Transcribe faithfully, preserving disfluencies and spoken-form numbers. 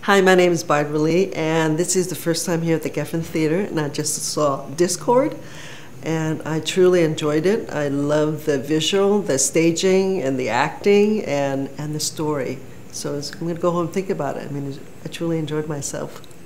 Hi, my name is Barbara Lee, and this is the first time here at the Geffen Theater, and I just saw Discord, and I truly enjoyed it. I love the visual, the staging, and the acting, and, and the story. So it's, I'm going to go home and think about it. I mean, I truly enjoyed myself.